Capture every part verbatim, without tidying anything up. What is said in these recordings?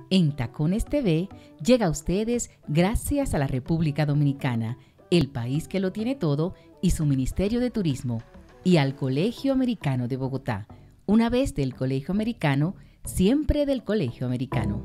En Tacones T V llega a ustedes gracias a la República Dominicana, el país que lo tiene todo, y su Ministerio de Turismo, y al Colegio Americano de Bogotá. Una vez del Colegio Americano, siempre del Colegio Americano.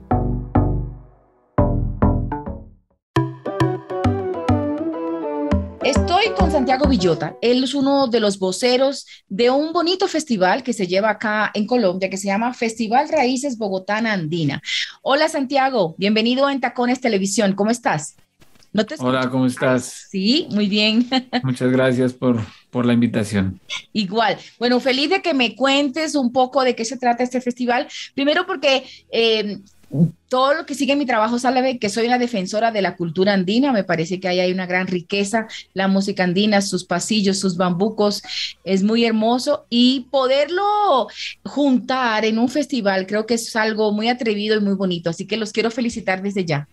Estoy con Santiago Villota. Él es uno de los voceros de un bonito festival que se lleva acá en Colombia, que se llama Festival Raíces Bogotana Andina. Hola, Santiago. Bienvenido en Tacones Televisión. ¿Cómo estás? ¿No te Hola, ¿cómo estás? Sí, muy bien. Muchas gracias por, por la invitación. Igual. Bueno, feliz de que me cuentes un poco de qué se trata este festival. Primero porque eh, todo lo que sigue mi trabajo sabe que soy una defensora de la cultura andina. Me parece que ahí hay una gran riqueza. La música andina, sus pasillos, sus bambucos, es muy hermoso. Y poderlo juntar en un festival creo que es algo muy atrevido y muy bonito. Así que los quiero felicitar desde ya.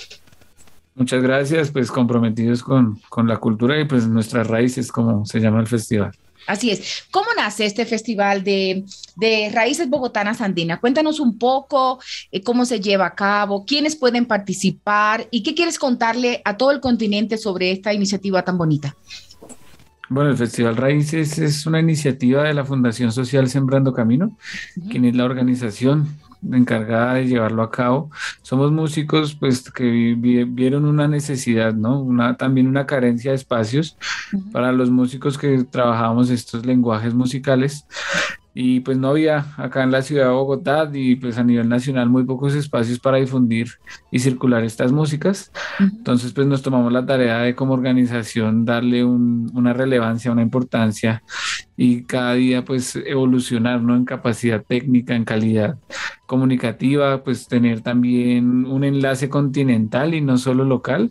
Muchas gracias, pues comprometidos con, con la cultura y pues nuestras raíces, como se llama el festival. Así es. ¿Cómo nace este festival de, de Raíces Bogotanas Andinas? Cuéntanos un poco eh, cómo se lleva a cabo, quiénes pueden participar y qué quieres contarle a todo el continente sobre esta iniciativa tan bonita. Bueno, el Festival Raíces es una iniciativa de la Fundación Social Sembrando Camino, uh-huh. quien es la organización encargada de llevarlo a cabo. Somos músicos pues que vi, vieron una necesidad, ¿no? Una, también una carencia de espacios uh-huh. para los músicos que trabajábamos estos lenguajes musicales. Y pues no había acá en la ciudad de Bogotá y pues a nivel nacional muy pocos espacios para difundir y circular estas músicas. Uh-huh. Entonces pues nos tomamos la tarea de como organización darle un, una relevancia, una importancia y cada día pues evolucionar, ¿no? En capacidad técnica, en calidad comunicativa, pues tener también un enlace continental y no solo local,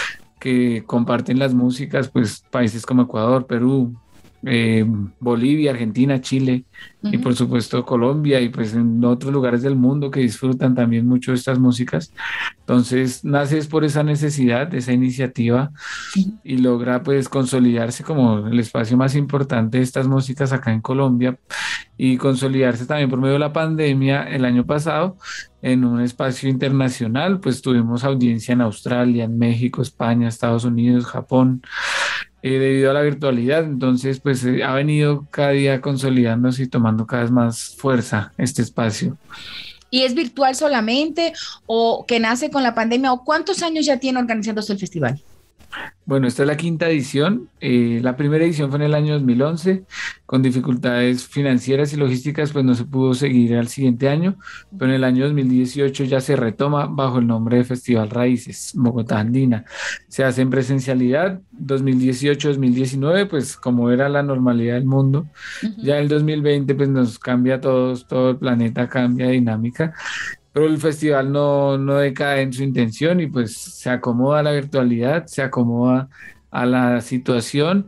que comparten las músicas pues países como Ecuador, Perú, Eh, Bolivia, Argentina, Chile uh-huh. y por supuesto Colombia y pues en otros lugares del mundo que disfrutan también mucho de estas músicas. Entonces nace es por esa necesidad, de esa iniciativa uh-huh. y logra pues consolidarse como el espacio más importante de estas músicas acá en Colombia y consolidarse también por medio de la pandemia el año pasado en un espacio internacional. Pues tuvimos audiencia en Australia, en México, España, Estados Unidos, Japón. Eh, debido a la virtualidad, entonces pues eh, ha venido cada día consolidándose y tomando cada vez más fuerza este espacio. ¿Y es virtual solamente o que nace con la pandemia o cuántos años ya tiene organizándose el festival? Bueno, esta es la quinta edición. Eh, la primera edición fue en el año dos mil once. Con dificultades financieras y logísticas, pues no se pudo seguir al siguiente año, pero en el año dos mil dieciocho ya se retoma bajo el nombre de Festival Raíces Bogotá Andina. Se hace en presencialidad, dos mil dieciocho dos mil diecinueve, pues como era la normalidad del mundo. Uh-huh. Ya en el dos mil veinte, pues nos cambia todos, todo el planeta cambia de dinámica. Pero el festival no, no decae en su intención y pues se acomoda a la virtualidad, se acomoda a la situación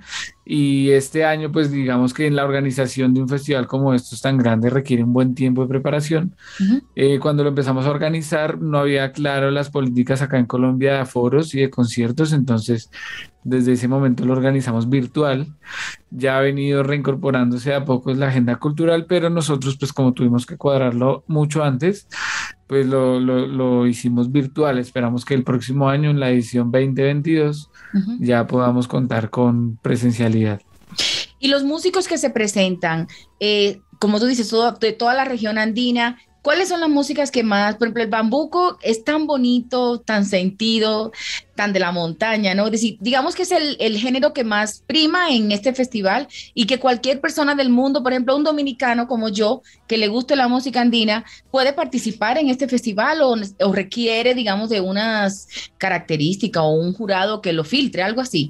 y este año pues digamos que en la organización de un festival como estos tan grande requiere un buen tiempo de preparación. Uh-huh. Eh, cuando lo empezamos a organizar no había claro las políticas acá en Colombia de aforos y de conciertos, entonces desde ese momento lo organizamos virtual. Ya ha venido reincorporándose a poco la agenda cultural, pero nosotros pues como tuvimos que cuadrarlo mucho antes, pues lo, lo, lo hicimos virtual. Esperamos que el próximo año, en la edición veinte veintidós, uh-huh. ya podamos contar con presencialidad. Y los músicos que se presentan, eh, como tú dices, todo, de toda la región andina, ¿cuáles son las músicas que más? Por ejemplo, el bambuco es tan bonito, tan sentido, tan de la montaña, ¿no? Es decir, digamos que es el, el género que más prima en este festival y que cualquier persona del mundo, por ejemplo, un dominicano como yo, que le guste la música andina, puede participar en este festival o, o requiere, digamos, de unas características o un jurado que lo filtre, algo así.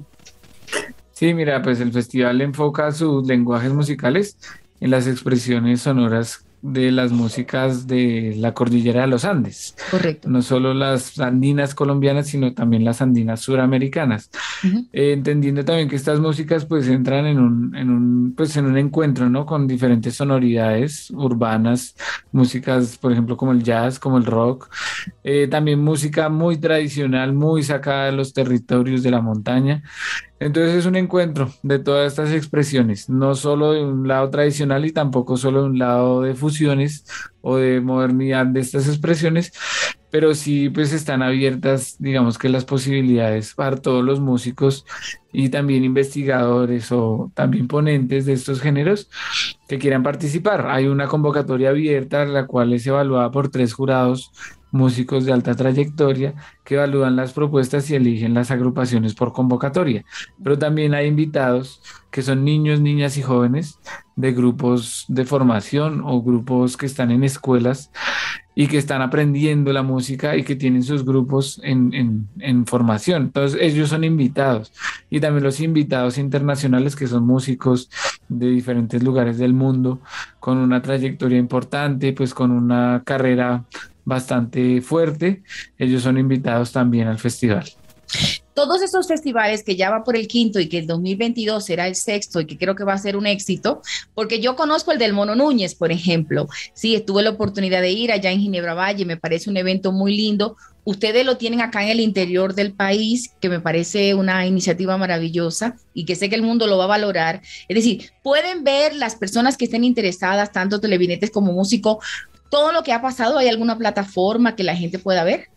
Sí, mira, pues el festival enfoca sus lenguajes musicales en las expresiones sonoras de las músicas de la cordillera de los Andes. Correcto. No solo las andinas colombianas, sino también las andinas suramericanas. Uh-huh. Eh, entendiendo también que estas músicas pues entran en un, en un, pues, en un encuentro, ¿no? Con diferentes sonoridades urbanas, músicas, por ejemplo, como el jazz, como el rock. Eh, también música muy tradicional, muy sacada de los territorios de la montaña. Entonces es un encuentro de todas estas expresiones, no solo de un lado tradicional y tampoco solo de un lado de fusiones o de modernidad de estas expresiones, pero sí pues están abiertas, digamos que las posibilidades para todos los músicos y también investigadores o también ponentes de estos géneros que quieran participar. Hay una convocatoria abierta, la cual es evaluada por tres jurados, músicos de alta trayectoria, que evalúan las propuestas y eligen las agrupaciones por convocatoria. Pero también hay invitados que son niños, niñas y jóvenes de grupos de formación o grupos que están en escuelas y que están aprendiendo la música y que tienen sus grupos en, en, en formación. Entonces ellos son invitados, y también los invitados internacionales, que son músicos de diferentes lugares del mundo con una trayectoria importante, pues con una carrera bastante fuerte. Ellos son invitados también al festival. Todos estos festivales que ya va por el quinto y que el dos mil veintidós será el sexto y que creo que va a ser un éxito, porque yo conozco el del Mono Núñez, por ejemplo. Sí, tuve la oportunidad de ir allá en Ginebra Valle, me parece un evento muy lindo. Ustedes lo tienen acá en el interior del país, que me parece una iniciativa maravillosa y que sé que el mundo lo va a valorar. Es decir, pueden ver las personas que estén interesadas, tanto televidentes como músicos, todo lo que ha pasado. ¿Hay alguna plataforma que la gente pueda ver?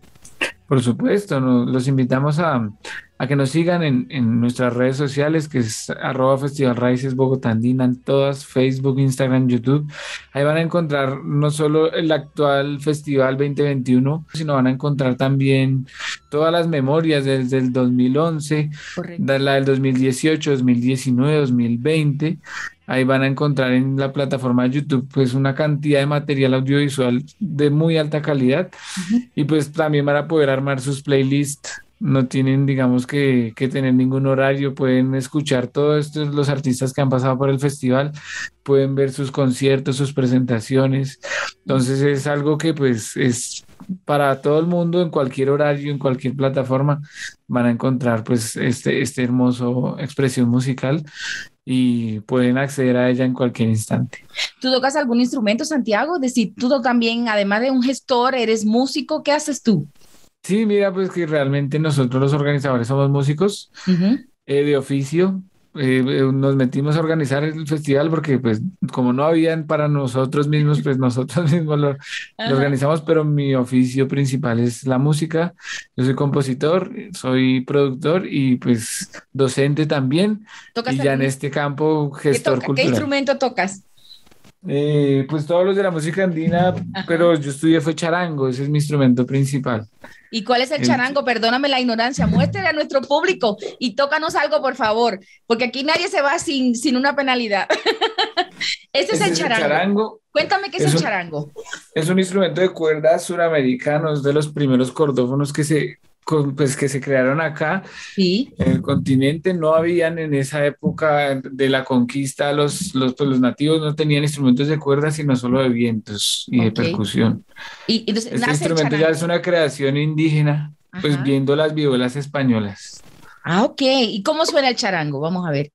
Por supuesto, nos, los invitamos a, a que nos sigan en, en nuestras redes sociales, que es arroba Festival Raíces Bogotá Andina, en todas, Facebook, Instagram, YouTube. Ahí van a encontrar no solo el actual Festival veinte veintiuno, sino van a encontrar también todas las memorias desde el dos mil once, Correcto. La del dos mil dieciocho, dos mil diecinueve, dos mil veinte. Ahí van a encontrar en la plataforma de YouTube pues una cantidad de material audiovisual de muy alta calidad. Uh-huh. Y pues también van a poder armar sus playlists. No tienen, digamos, que, que tener ningún horario, pueden escuchar todos estos, los artistas que han pasado por el festival, pueden ver sus conciertos, sus presentaciones. Entonces es algo que pues es para todo el mundo, en cualquier horario, en cualquier plataforma, van a encontrar pues este, este hermoso expresión musical y pueden acceder a ella en cualquier instante. ¿Tú tocas algún instrumento, Santiago? Es decir, tú también, además de un gestor, eres músico. ¿Qué haces tú? Sí, mira, pues que realmente nosotros los organizadores somos músicos uh-huh. eh, de oficio. Eh, eh, nos metimos a organizar el festival porque pues como no habían para nosotros mismos, pues nosotros mismos lo, uh-huh. lo organizamos, pero mi oficio principal es la música. Yo soy compositor, soy productor y pues docente también, y ya en este campo gestor ¿Qué, cultural. ¿Qué instrumento tocas? Eh, pues todos los de la música andina, ajá. Pero yo estudié fue charango, ese es mi instrumento principal. ¿Y cuál es el, el charango? Perdóname la ignorancia, muéstrale a nuestro público y tócanos algo, por favor, porque aquí nadie se va sin, sin una penalidad. Ese es el charango. el charango. Cuéntame qué es, es el un, charango. Es un instrumento de cuerdas suramericano, es de los primeros cordófonos que se... pues que se crearon acá, ¿sí? En el continente. No habían en esa época de la conquista, los, los, pues los nativos no tenían instrumentos de cuerda, sino solo de vientos y okay. de percusión. Y, entonces, este instrumento ya es una creación indígena, ajá. Pues viendo las vihuelas españolas. Ah, ok. ¿Y cómo suena el charango? Vamos a ver.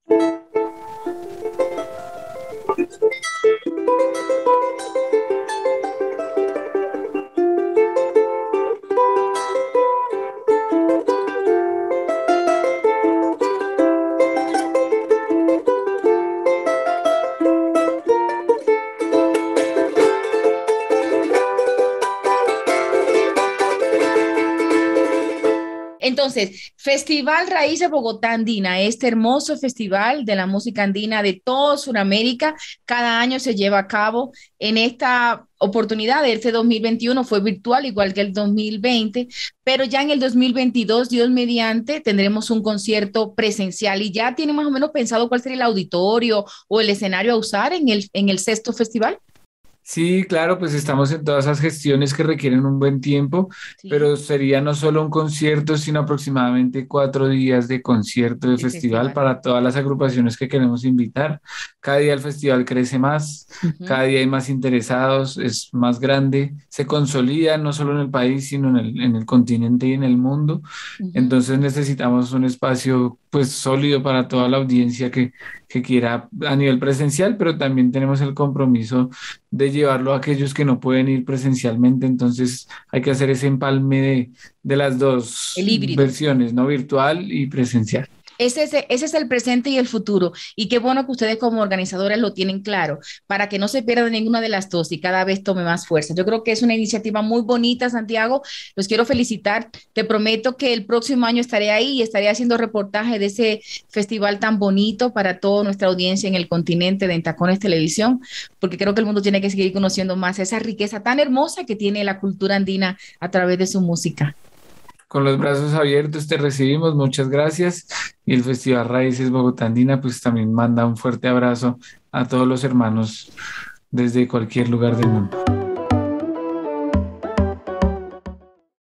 Entonces, Festival Raíces Bogotá Andina, este hermoso festival de la música andina de toda Sudamérica, cada año se lleva a cabo. En esta oportunidad, este dos mil veintiuno fue virtual, igual que el dos mil veinte, pero ya en el dos mil veintidós, Dios mediante, tendremos un concierto presencial. ¿Y ya tiene más o menos pensado cuál sería el auditorio o el escenario a usar en el, en el sexto festival? Sí, claro, pues estamos en todas esas gestiones que requieren un buen tiempo, sí. Pero sería no solo un concierto, sino aproximadamente cuatro días de concierto de festival, festival para todas las agrupaciones que queremos invitar. Cada día el festival crece más, uh-huh. Cada día hay más interesados, es más grande, se consolida no solo en el país, sino en el, en el continente y en el mundo. Uh-huh. Entonces necesitamos un espacio pues sólido para toda la audiencia que, que quiera a nivel presencial, pero también tenemos el compromiso de llevarlo a aquellos que no pueden ir presencialmente. Entonces hay que hacer ese empalme de, de las dos versiones, ¿no? Virtual y presencial. Ese es, ese es el presente y el futuro. Y qué bueno que ustedes como organizadores lo tienen claro, para que no se pierda ninguna de las dos y cada vez tome más fuerza. Yo creo que es una iniciativa muy bonita, Santiago. Los quiero felicitar. Te prometo que el próximo año estaré ahí y estaré haciendo reportaje de ese festival tan bonito para toda nuestra audiencia en el continente de En Tacones Televisión, porque creo que el mundo tiene que seguir conociendo más esa riqueza tan hermosa que tiene la cultura andina a través de su música. Con los brazos abiertos te recibimos, muchas gracias. Y el Festival Raíces Bogotá Andina pues también manda un fuerte abrazo a todos los hermanos desde cualquier lugar del mundo.